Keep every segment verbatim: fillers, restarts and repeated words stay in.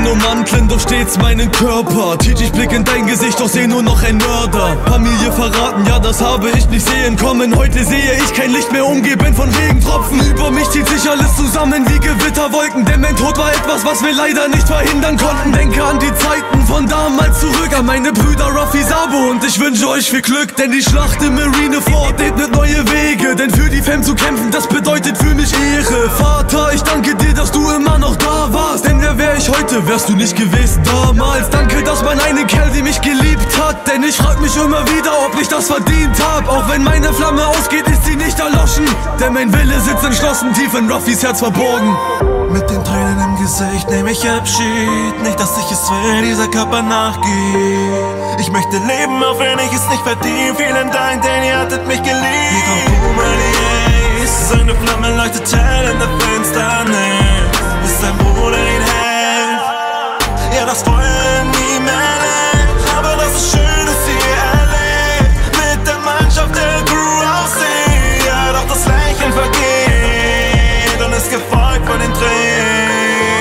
Ketten ummanteln doch stets meinen Körper. Teach, ich blick in dein Gesicht, doch seh nur noch ein Mörder. Familie verraten, ja das habe ich nicht sehen kommen. Heute sehe ich kein Licht mehr, umgeben von Regentropfen. Über mich zieht sich alles zusammen wie Gewitterwolken. Denn mein Tod war etwas, was wir leider nicht verhindern konnten. Denke an die Zeiten von damals zurück, an meine Brüder Ruffy, Sabo, und ich wünsche euch viel Glück. Denn die Schlacht im Marineford ebnet neue Wege. Denn für die Fam zu kämpfen, das bedeutet für mich Ehre. Vater, ich danke dir, dass du immer noch da warst. Denn wer wär ich heute, wärst du nicht gewesen damals. Danke, dass man einen Kerl wie mich geliebt hat. Denn ich frag mich immer wieder, ob ich das verdient hab. Auch wenn meine Flamme ausgeht, ist sie nicht erloschen. Denn mein Wille sitzt entschlossen tief in Ruffys Herz verborgen. Mit den Tränen im Gesicht nehm ich Abschied. Nicht, dass ich es will, dieser Körper nachgeht. Ich möchte leben, auch wenn ich es nicht verdiene. Vielen Dank, denn ihr hattet mich geliebt. Hier kommt Humanier, seine Flamme leuchtet hell in der Finsternis. Bis sein Bruder ihn hält. Ja, das Feuer nie mehr lebt. Aber das ist schön, dass ihr erlebt. Mit der Mannschaft der Crew auf See. Ja, doch das Lächeln vergeht und ist gefolgt von den Tränen.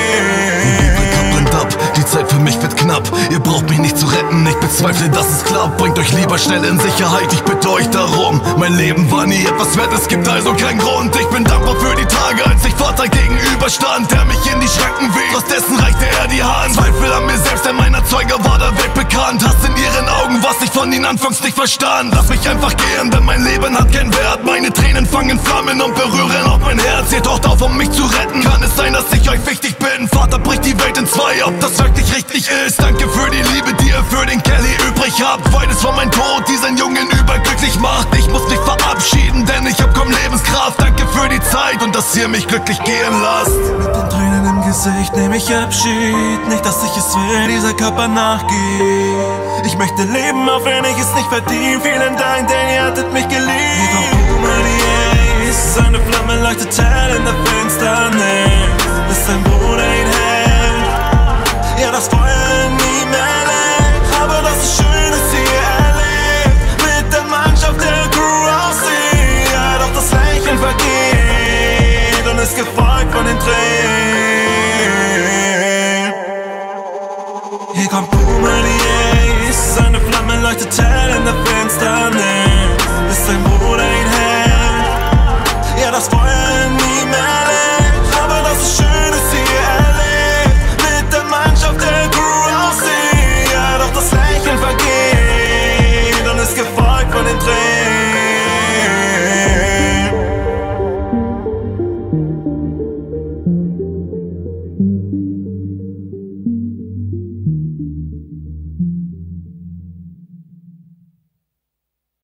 Die Zeit für mich wird knapp, ihr braucht mich nicht zu retten. Ich bezweifle, dass es klappt, bringt euch lieber schnell in Sicherheit. Ich bitte euch darum, mein Leben war nie etwas wert, es gibt also keinen Grund. Ich bin dankbar für die Tage, als ich Vater gegenüberstand, der mich in die Schranken wies, trotz dessen reichte er die Hand. Zweifel an mir selbst, denn mein Erzeuger war der Welt bekannt. Hass in ihren Augen, was ich von ihnen anfangs nicht verstand. Lass mich einfach gehen, denn mein Leben hat keinen Wert. Meine Tränen fangen Flammen und berühren auch mein Herz. Ihr taucht auf, um mich zu retten. Kann es sein, dass ich euch wichtig bin? Vater bricht die Welt in zwei, ob das wirklich richtig ist. Danke für die Liebe, die ihr für den Kelly übrig habt. Weil es war mein Tod, diesen Jungen überglücklich macht. Ich muss mich verabschieden, denn ich hab kaum Lebenskraft. Danke für die Zeit und dass ihr mich glücklich gehen lasst. Mit den Tränen im Gesicht nehm ich Abschied. Nicht, dass ich es will, dieser Körper nachgeht. Ich möchte leben, auch wenn ich es nicht verdiene. Vielen Dank, denn ihr hattet mich geliebt. Hier kommt Humanier, seine Flamme leuchtet hell in der Finsternis. Bis sein Bruder ihn hält. Ja, das Feuer nie mehr lebt. Aber das ist schön, dass ihr erlebt. Mit der Mannschaft der Crew auf See. Ja, doch das Lächeln vergeht und ist gefolgt